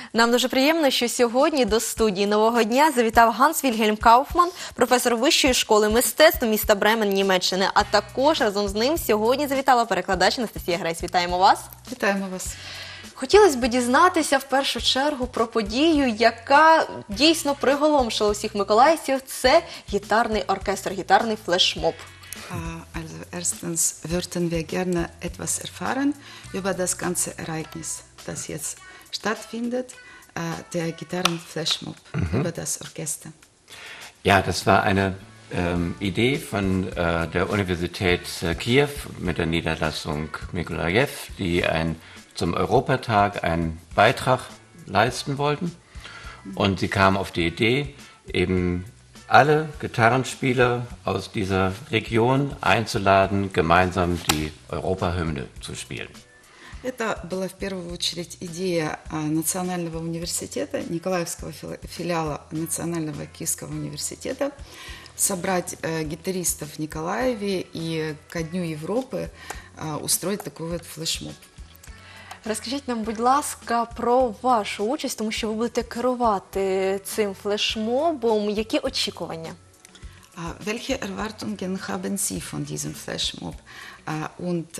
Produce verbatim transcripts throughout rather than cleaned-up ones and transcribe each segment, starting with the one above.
Нам дуже приємно, що сьогодні до студії «Нового дня» завітав Ганс Вільгельм Кауфман, професор Вищої школи мистецтв міста Бремен, Німеччини. А також разом з ним сьогодні завітала перекладач Анастасія Гресь. Вітаємо вас. Вітаємо вас. Хотілося б дізнатися в першу чергу про подію, яка дійсно приголомшила усіх миколаївців. Це гітарний оркестр, гітарний флешмоб. Also erstens würden wir gerne etwas erfahren über das ganze Ereignis, das jetzt stattfindet, der Gitarrenflashmob mhm. über das Orchester. Ja, das war eine ähm, Idee von äh, der Universität äh, Kiew mit der Niederlassung Mykolajiw, die ein, zum Europatag einen Beitrag leisten wollten. Und sie kamen auf die Idee, eben alle Gitarrenspieler aus dieser Region einzuladen, gemeinsam die Europahymne zu spielen. Это была в первую очередь идея Национального университета, Николаевского филиала Национального Киевского университета, собрать гитаристов в Николаеве и ко Дню Европы устроить такой вот флешмоб. Розкажіть нам, будь ласка, про вашу участь, тому що ви будете керувати цим флешмобом. Які очікування? Welche Erwartungen haben Sie von diesem Flashmob? Und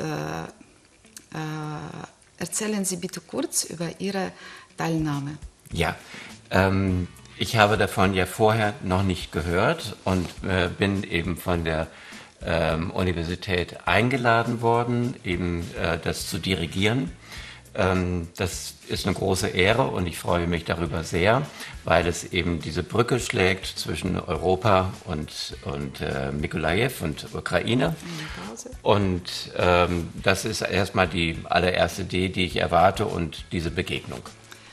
erzählen Sie bitte kurz über Ihre Teilnahme. Ja, ähm, ich habe davon ja vorher noch nicht gehört und äh, bin eben von der ähm, Universität eingeladen worden, eben äh, das zu dirigieren. Ähm, das ist eine große Ehre und ich freue mich darüber sehr, weil es eben diese Brücke schlägt zwischen Europa und, und äh, Mykolajiw und Ukraine. Und ähm, das ist erstmal die allererste Idee, die ich erwarte und diese Begegnung.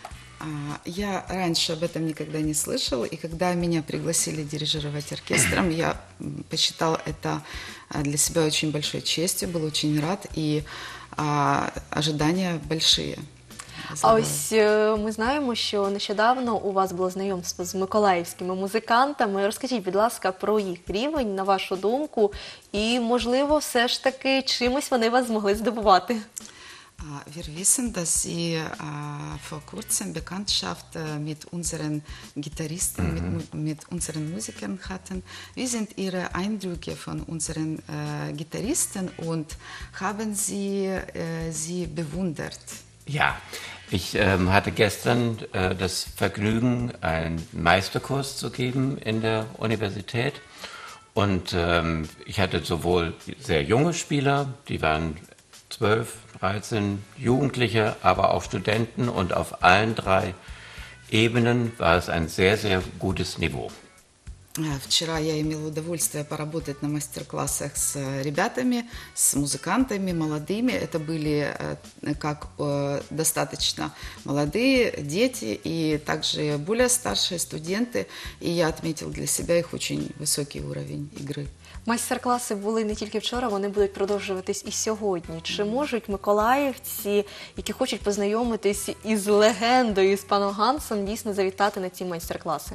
Я раньше об этом никогда не слышал, и когда меня пригласили дирижировать оркестром, я посчитал это для себя очень большой честью, был очень рад, и а, ожидания большие. А ось ми знаємо, що нещодавно у вас було знайомство з миколаївськими музикантами. Розкажіть, будь ласка, про їх рівень, на вашу думку, і, можливо, все ж таки чимось вони вас змогли здивувати. Wir wissen, dass Sie äh, vor kurzem Bekanntschaft äh, mit unseren Gitarristen, mhm. mit, mit unseren Musikern hatten. Wie sind Ihre Eindrücke von unseren äh, Gitarristen und haben Sie äh, sie bewundert? Ja, ich ähm, hatte gestern äh, das Vergnügen, einen Meisterkurs zu geben in der Universität. Und ähm, ich hatte sowohl sehr junge Spieler, die waren zwölf, dreizehn Jugendliche, aber auch Studenten, und auf allen drei Ebenen war es ein sehr, sehr gutes Niveau. Вчера я имела удовольствие поработать на мастер-классах с ребятами, с музыкантами молодыми. Это были как достаточно молодые дети и также более старшие студенты. И я отметила для себя их очень высокий уровень игры. Майстер-класи були не тільки вчора, вони будуть продовжуватись і сьогодні. Чи можуть миколаївці, які хочуть познайомитись із легендою, з паном Гансом, дійсно завітати на ці майстер-класи?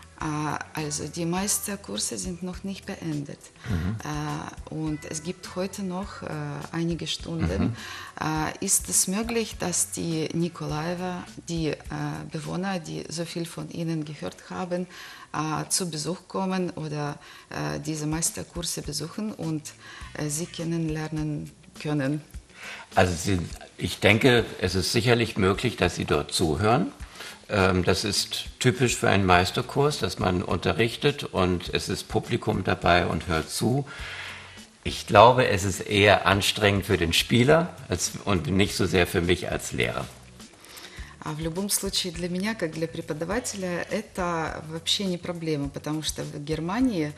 Also die Meisterkurse sind noch nicht beendet. Mhm. Und es gibt heute noch einige Stunden. Mhm. Ist es möglich, dass die Nikolaever, die Bewohner, die so viel von Ihnen gehört haben, zu Besuch kommen oder diese Meisterkurse besuchen und sie kennenlernen können? Also Sie, ich denke, es ist sicherlich möglich, dass Sie dort zuhören. Das ist typisch für einen Meisterkurs, dass man unterrichtet und es ist Publikum dabei und hört zu. Ich glaube, es ist eher anstrengend für den Spieler als, und nicht so sehr für mich als Lehrer. В любом случае, для меня, как для преподавателя, это вообще не проблема, потому что в Германии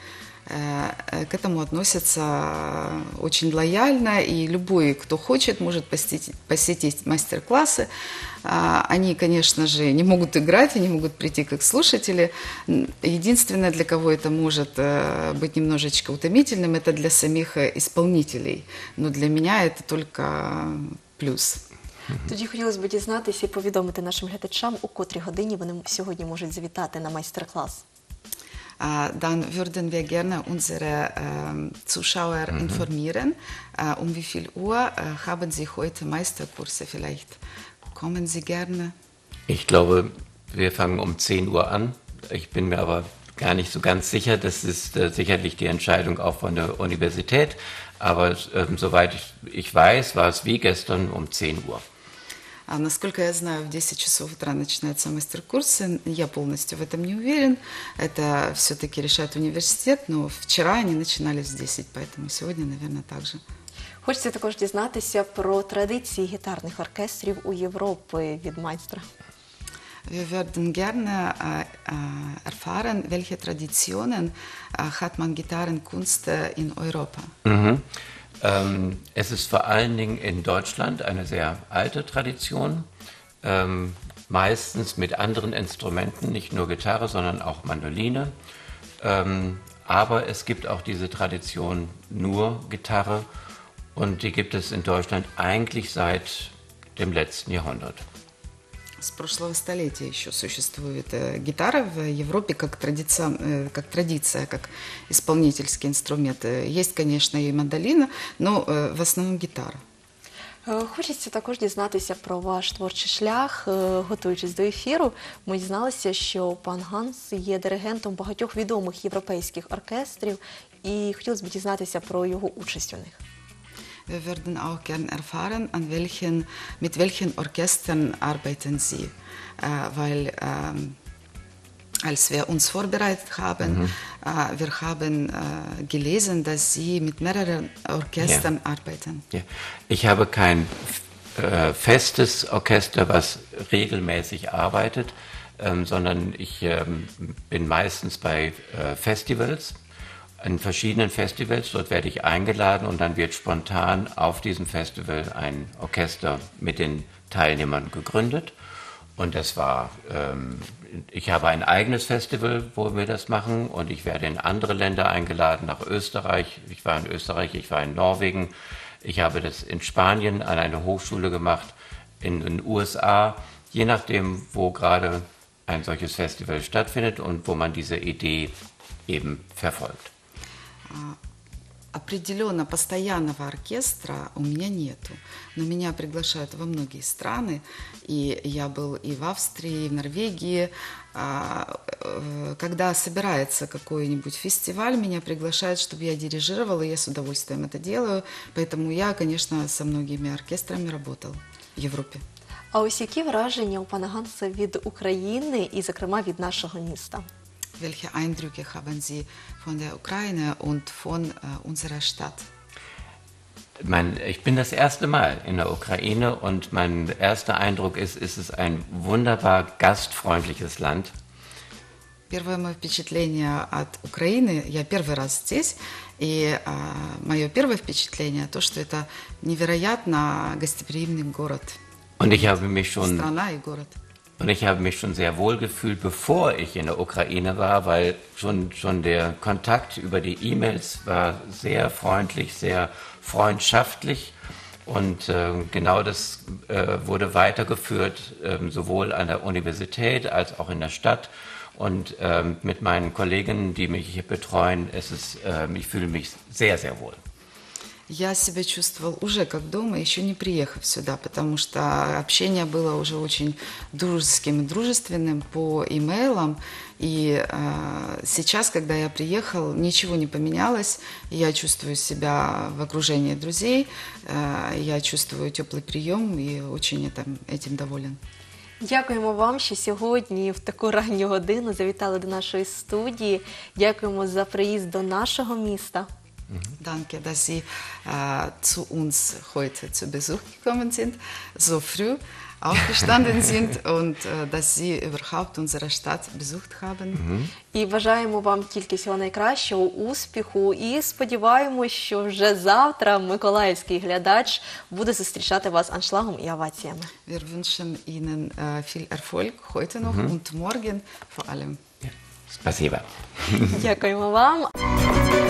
к этому относятся очень лояльно, и любой, кто хочет, может посетить, посетить мастер-классы. Они, конечно же, не могут играть, они могут прийти как слушатели. Единственное, для кого это может быть немножечко утомительным, это для самих исполнителей. Но для меня это только плюс. Тоді хотілося б дізнатися і повідомити нашим глядачам, у котрій годині вони сьогодні можуть завітати на майстер-клас. Dann würden wir gerne unsere äh, Zuschauer mhm. informieren, äh, um wie viel Uhr äh, haben Sie heute Meisterkurse vielleicht. Kommen Sie gerne? Ich glaube, wir fangen um zehn Uhr an. Ich bin mir aber gar nicht so ganz sicher. Das ist äh, sicherlich die Entscheidung auch von der Universität. Aber ähm, soweit ich, ich weiß, war es wie gestern um zehn Uhr. А насколько я знаю, в десять часов утра начинаются мастер-курсы. Я полностью в этом не уверен. Это все-таки решает университет, но вчера они начинались в десять, поэтому сегодня, наверное, так же. Хочеться також дізнатися про традиції гітарних оркестрів у Європі від майстра. Wir würden gerne äh, äh, erfahren, welche Traditionen äh, hat man Gitarrenkunst äh, in Europa. Mhm. Ähm, es ist vor allen Dingen in Deutschland eine sehr alte Tradition, ähm, meistens mit anderen Instrumenten, nicht nur Gitarre, sondern auch Mandoline. Ähm, aber es gibt auch diese Tradition nur Gitarre und die gibt es in Deutschland eigentlich seit dem letzten Jahrhundert. С прошлого столетия еще существует э, гитара в Европе как традиция, э, как традиция, как исполнительский инструмент. Есть, конечно, и мандолина, но э, в основном гитара. Е, Хочеться також дізнатися про ваш творчий шлях. Е, Готуючись до ефіру, ми дізналися, що пан Ганс є диригентом багатьох відомих європейських оркестрів, і хотілося б дізнатися про його участь у них. Wir würden auch gern erfahren, an welchen, mit welchen Orchestern arbeiten Sie, äh, weil ähm, als wir uns vorbereitet haben, mhm. äh, wir haben äh, gelesen, dass Sie mit mehreren Orchestern ja. arbeiten. Ja. Ich habe kein äh, festes Orchester, was regelmäßig arbeitet, ähm, sondern ich ähm, bin meistens bei äh, Festivals. In verschiedenen Festivals, dort werde ich eingeladen und dann wird spontan auf diesem Festival ein Orchester mit den Teilnehmern gegründet. Und das war, ähm, ich habe ein eigenes Festival, wo wir das machen und ich werde in andere Länder eingeladen, nach Österreich. Ich war in Österreich, ich war in Norwegen. Ich habe das in Spanien an einer Hochschule gemacht, in den U S A, je nachdem, wo gerade ein solches Festival stattfindet und wo man diese Idee eben verfolgt. Определенно постоянного оркестра у меня нету, но меня приглашают во многие страны, и я был и в Австрии, и в Норвегии. Когда собирается какой-нибудь фестиваль, меня приглашают, чтобы я дирижировала, и я с удовольствием это делаю, поэтому я, конечно, со многими оркестрами работала в Європі. А ось які враження у пана Ганса від України і, зокрема, від нашого міста? Welche Eindrücke haben Sie von der Ukraine und von äh, unserer Stadt? Mein, ich bin das erste Mal in der Ukraine und mein erster Eindruck ist, ist es ein wunderbar gastfreundliches Land. Первое мое впечатление от Украины, я первый раз здесь, и э, мое первое впечатление то, что это невероятно гостеприимный город. Und ich habe mich schon Страна и город. Und ich habe mich schon sehr wohl gefühlt, bevor ich in der Ukraine war, weil schon, schon der Kontakt über die E-Mails war sehr freundlich, sehr freundschaftlich. Und äh, genau das äh, wurde weitergeführt, äh, sowohl an der Universität als auch in der Stadt. Und äh, mit meinen Kolleginnen, die mich hier betreuen, es ist, äh, ich fühle mich sehr, sehr wohl. Я себя чувствовал уже как дома, еще не приехав сюда, потому что общение было уже очень дружеским и дружественным по имейлам. И э, сейчас, когда я приехал, ничего не поменялось. Я чувствую себя в окружении друзей, э, я чувствую теплый прием и очень этим, этим доволен. Дякуємо вам, що сьогодні в таку ранню годину завітали до нашої студії. Дякуємо за приїзд до нашого міста. Danke, dass Sie äh, zu uns heute zu Besuch gekommen sind, so früh aufgestanden sind und äh, dass Sie überhaupt unsere Stadt besucht haben. І бажаємо вам тільки всього найкращого, успіху. І сподіваємось, що вже завтра миколаївський глядач буде зустрічати вас аншлагом і оваціями. Wir wünschen Ihnen äh, viel Erfolg heute noch und morgen vor allem. Спасибо. Дякуємо вам.